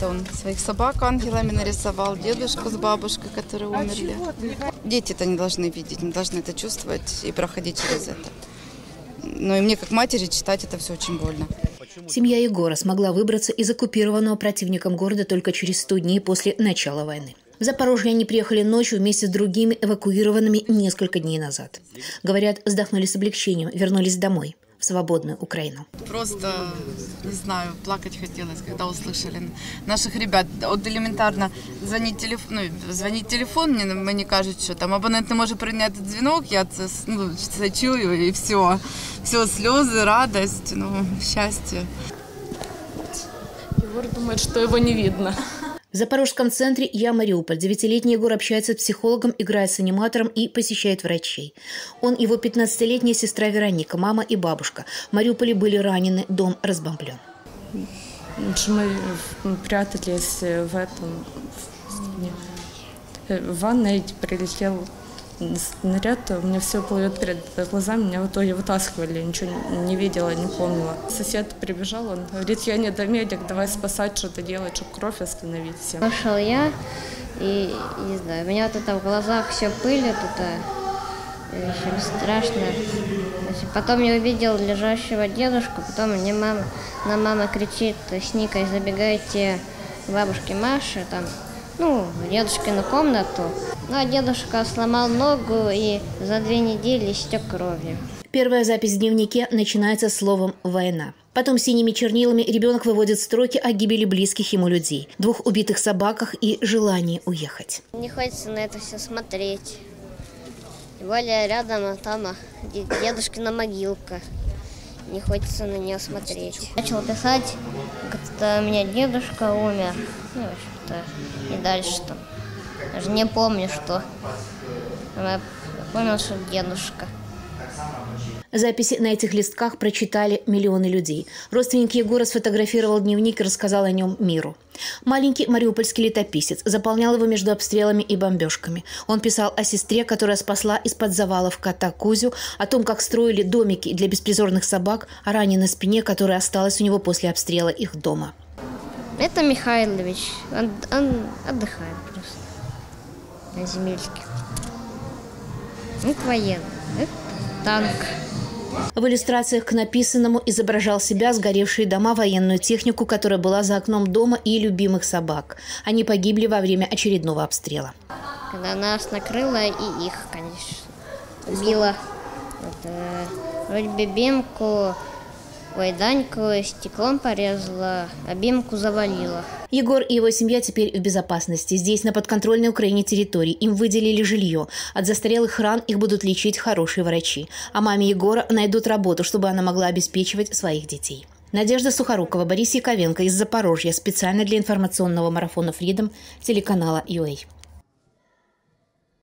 Это он своих собак ангелами нарисовал, дедушку с бабушкой, которые умерли. Дети-то не должны видеть, не должны это чувствовать и проходить через это. Но и мне, как матери, читать это все очень больно. Семья Егора смогла выбраться из оккупированного противником города только через 100 дней после начала войны. В Запорожье они приехали ночью вместе с другими эвакуированными несколько дней назад. Говорят, вздохнули с облегчением, вернулись домой, в свободную Украину. Просто, не знаю, плакать хотелось, когда услышали наших ребят. От элементарно звонить телефон, мені кажуть, що там абонент не може прийняти дзвінок, я це чую, і все. Все, слезы, радость, счастье. Егор думает, что его не видно. В Запорожском центре «Я Мариуполь» 9-летний Егор общается с психологом, играет с аниматором и посещает врачей. Он, его 15-летняя сестра Вероника, мама и бабушка. В Мариуполе были ранены, дом разбомблен. Мы прятались в ванной, прилетел снаряд, у меня все плывет перед глазами, меня в итоге вытаскивали, ничего не видела, не помнила. Сосед прибежал, он говорит, я не домедик, давай спасать, что-то делать, чтобы кровь остановить. Пошел я, и не знаю, у меня вот это в глазах все пыли, тут очень страшно. Потом я увидел лежащего дедушку, потом мне мама кричит, с Никой забегайте к бабушке Маше, там, в дедушкину комнату. А дедушка сломал ногу и за 2 недели истек кровью. Первая запись в дневнике начинается словом «война». Потом синими чернилами ребенок выводит строки о гибели близких ему людей, 2 убитых собаках и желании уехать. Не хочется на это все смотреть. Тем более рядом там дедушкина могилка. Не хочется на нее смотреть. Начал писать, как-то у меня дедушка умер. В общем-то, и дальше там. Даже не помню, что. Я понял, что дедушка. Записи на этих листках прочитали миллионы людей. Родственник Егора сфотографировал дневник и рассказал о нем миру. Маленький мариупольский летописец заполнял его между обстрелами и бомбежками. Он писал о сестре, которая спасла из-под завалов кота Кузю, о том, как строили домики для беспризорных собак, о ране на спине, которая осталась у него после обстрела их дома. Это Михайлович. Он отдыхает просто на земельке. Это военный. Это танк. В иллюстрациях к написанному изображал себя, сгоревшие дома, военную технику, которая была за окном дома, и любимых собак. Они погибли во время очередного обстрела. Когда нас накрыло, и их, конечно, убило. Вроде бы Бимку, Даньку стеклом порезала, а Бимку завалила. Егор и его семья теперь в безопасности. Здесь, на подконтрольной Украине территории, им выделили жилье. От застарелых ран их будут лечить хорошие врачи. А маме Егора найдут работу, чтобы она могла обеспечивать своих детей. Надежда Сухорукова, Борис Яковенко из Запорожья. Специально для информационного марафона Freedom телеканала UA.